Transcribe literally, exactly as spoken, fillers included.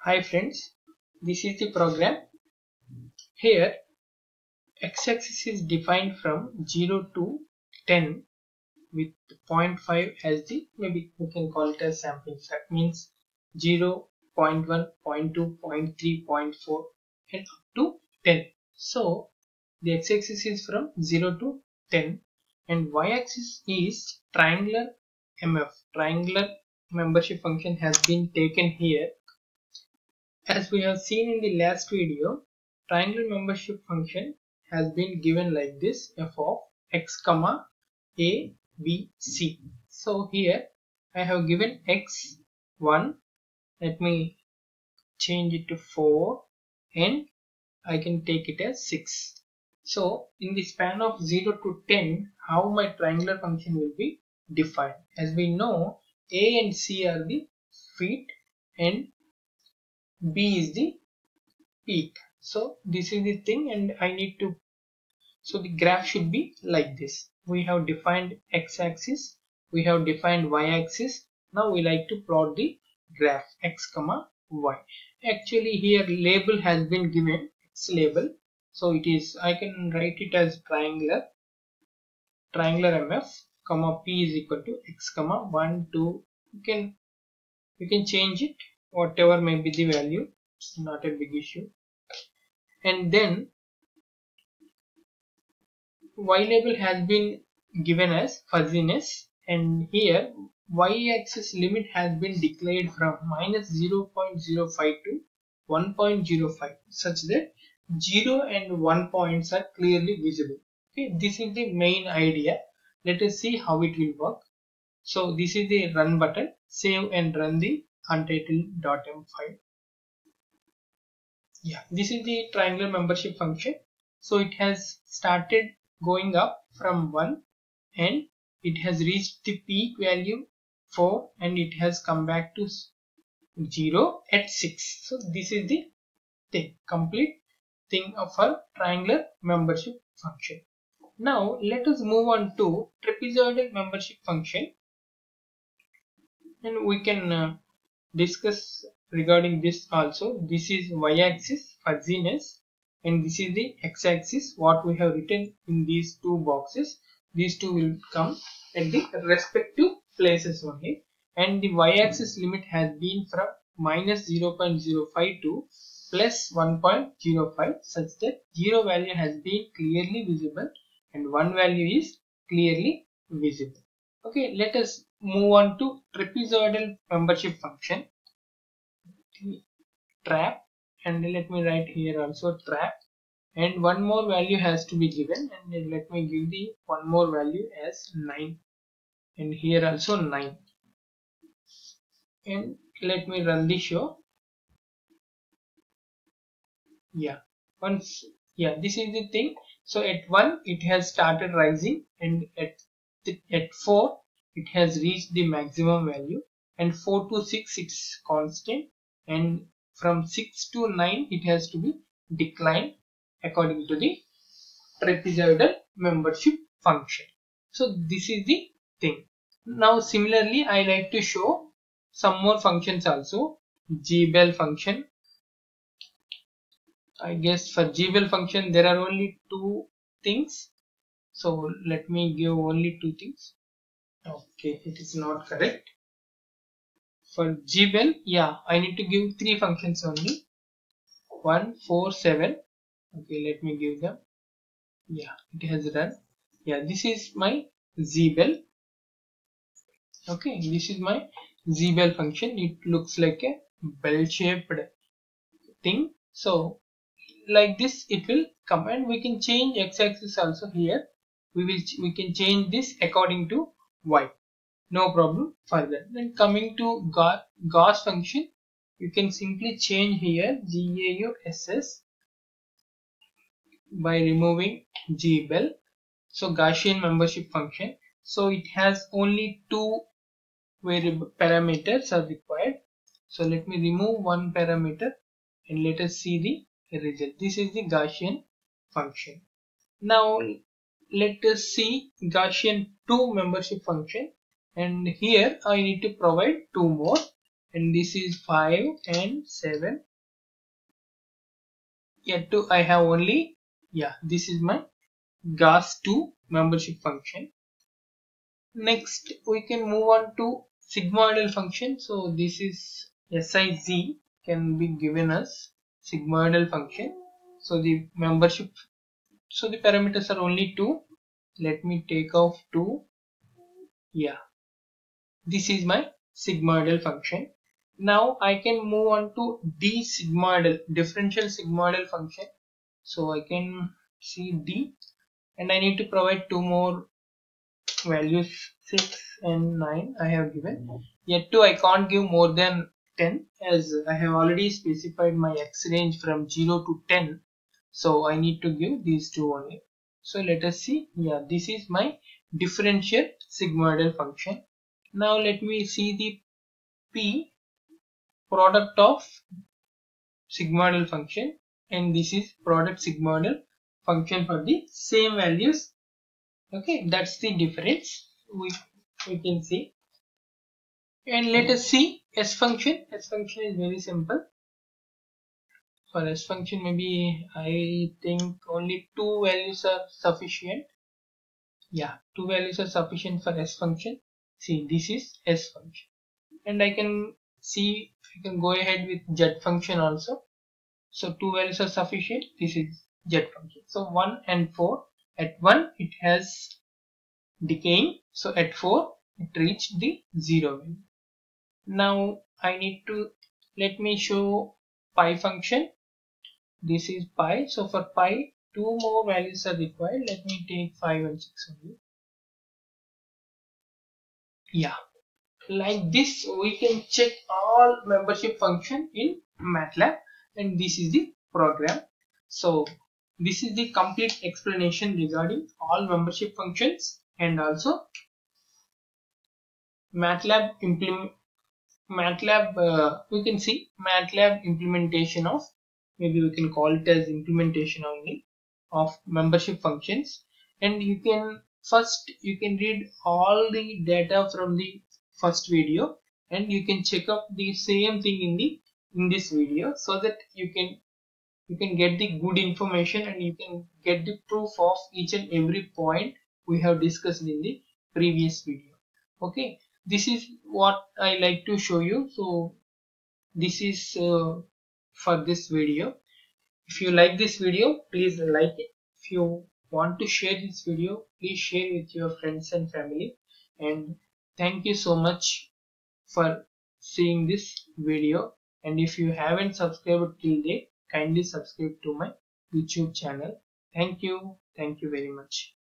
Hi friends, this is the program. Here x-axis is defined from zero to ten with zero point five as the, maybe we can call it as sampling fact, means zero, zero point one, zero point two, zero point three, zero point four and up to ten. So the x-axis is from zero to ten and y-axis is triangular M F, triangular membership function has been taken here. As we have seen in the last video, triangular membership function has been given like this, f of x comma a b c. So here I have given x one, let me change it to four and I can take it as six. So in the span of zero to ten, how my triangular function will be defined? As we know, a and c are the feet and b is the peak. So this is the thing, and I need to, so the graph should be like this. We have defined x-axis, we have defined y-axis. Now we like to plot the graph x comma y. Actually here label has been given, x label, so it is, I can write it as triangular triangular M F comma p is equal to x comma one, two. You can you can change it whatever may be the value, it's not a big issue. And then y label has been given as fuzziness, and here y-axis limit has been declared from minus zero point zero five to one point zero five, such that zero and one points are clearly visible. Okay, this is the main idea. Let us see how it will work. So this is the run button. Save and run the untitled.m file. Yeah, this is the triangular membership function. So it has started going up from one and it has reached the peak value four and it has come back to zero at six. So this is the thing, complete thing of our triangular membership function. Now let us move on to trapezoidal membership function, and we can uh, discuss regarding this also. This is y-axis fuzziness and this is the x-axis, what we have written in these two boxes. These two will come at the respective places only, and the y-axis limit has been from minus zero point zero five to plus one point zero five, such that zero value has been clearly visible and one value is clearly visible. Okay, let us move on to trapezoidal membership function. Trap, and let me write here also trap, and one more value has to be given, and let me give the one more value as nine, and here also nine, and let me run the show. Yeah, once, yeah, this is the thing. So at one it has started rising, and at th at four it has reached the maximum value, and four to six it's constant, and from six to nine it has to be declined according to the trapezoidal membership function. So this is the thing. Now similarly I like to show some more functions also. G-Bell function. I guess for G-Bell function there are only two things, so let me give only two things. Okay, it is not correct. For G-Bell, yeah, I need to give three functions only. one, four, seven. Okay, let me give them. Yeah, it has run. Yeah, this is my Z-Bell. Okay, this is my Z-Bell function. It looks like a bell-shaped thing. So like this it will come, and we can change x-axis also here. We will we can change this according to y. No problem further. Then coming to Gauss function, you can simply change here G A U S S by removing G-Bell. So Gaussian membership function. So it has only two variable parameters are required. So let me remove one parameter and let us see the result. This is the Gaussian function. Now let us see Gaussian two membership function, and here I need to provide two more, and this is five and seven. Yet to I have only, yeah, this is my G A S two membership function. Next we can move on to sigmoidal function. So this is siz can be given as sigmoidal function. So the membership, so the parameters are only two. Let me take off two. Yeah, this is my sigmoidal function. Now I can move on to d sigmoidal, differential sigmoidal function. So I can see d, and I need to provide two more values, six and nine I have given. Yet two I can't give more than ten, as I have already specified my x range from zero to ten. So I need to give these two only. So let us see. Yeah, this is my differential sigmoidal function. Now let me see the p, product of sigmoidal function, and this is product sigmoidal function for the same values. Okay, that's the difference we, we can see. And let us see S function. S function is very simple. For S function, maybe I think only two values are sufficient. Yeah, two values are sufficient for S function. See, this is S function, and I can see I can go ahead with Z function also. So two values are sufficient. This is Z function. So one and four. At one it has decaying. So at four it reached the zero value. Now I need to, let me show pi function. This is pi. So for pi, two more values are required. Let me take five and six only. Yeah, like this we can check all membership function in MATLAB, and this is the program. So this is the complete explanation regarding all membership functions, and also MATLAB implement MATLAB, uh, we can see MATLAB implementation of, maybe we can call it as implementation only, of membership functions. And you can first, you can read all the data from the first video, and you can check up the same thing in the in this video, so that you can you can get the good information, and you can get the proof of each and every point we have discussed in the previous video. Okay, this is what I like to show you. So this is uh, for this video. If you like this video, please like it. If you want to share this video, please share with your friends and family. And thank you so much for seeing this video. And if you haven't subscribed till date, kindly subscribe to my YouTube channel. Thank you. Thank you very much.